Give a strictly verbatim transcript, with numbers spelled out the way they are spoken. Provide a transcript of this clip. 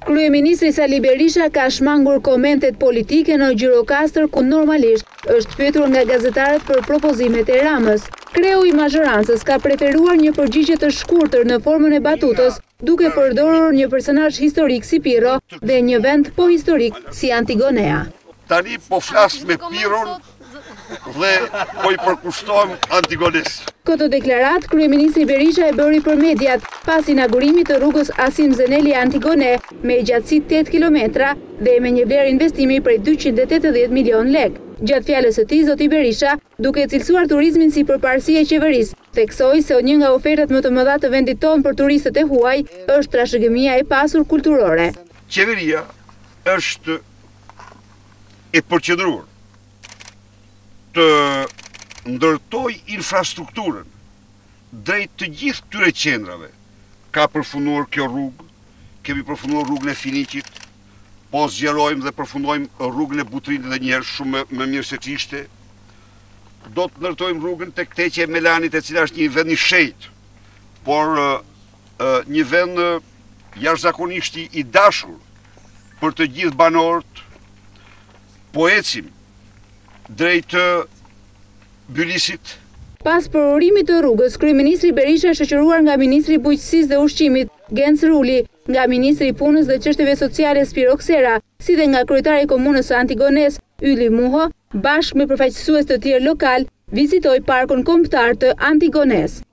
Kryeministri Sali Berisha ka shmangur komentet politike në Gjirokastër ku normalisht është pyetur nga gazetarët për propozimet e Ramës. Kreu i mazhorancës ka preferuar një përgjigje të shkurtër në formën e batutës, duke përdorur një personazh historik si Pirro dhe një vend po historik si Antigonea. Tani po flas me Pirron dhe po i përkushtojmë Antigones. Këtë deklarat, Kryeministri Berisha e bëri për mediat pas inaugurimit të rrugës Asim Zeneli Antigone me gjatësi tetë kilometra dhe me një vlerë investimi prej dyqind e tetëdhjetë milion lek. Gjatë fjalës së tij, zoti Berisha, duke cilësuar turizmin si përparësi e qeverisë, theksoi se një nga ofertat më të mëdha të vendit tonë për turistët e huaj është trashëgimia e pasur kulturore. Qeveria është e përqendruar të ndërtoj infrastrukturën drejt të gjithë këtyre qendrave. Ka përfunduar kjo rrugë, kemi përfunduar rrugën e Finikit, po zgjerojmë dhe përfundojmë rrugën e Butrinit dhe njerë shumë më mirë se ç'ishte. Do të ndërtojmë rrugën tek Teqja e Melanit, e cila është një vend i shenjtë, por uh, një vend uh, jashtëzakonisht i dashur për të gjithë banorët. Po ecim drejt Bylisit. Pas përurimit të rrugës, Kryeministri Berisha shoqëruar nga Ministri i Bujqësisë dhe Ushqimit, Genc Ruli, nga Ministri i Punës dhe Çështjeve Sociale Spiro Ksera, si dhe nga kryetari i komunës së Antigones, Yli Muho, bashkë me përfaqësues të tjerë lokal, vizitoi parkun kombëtar të Antigones.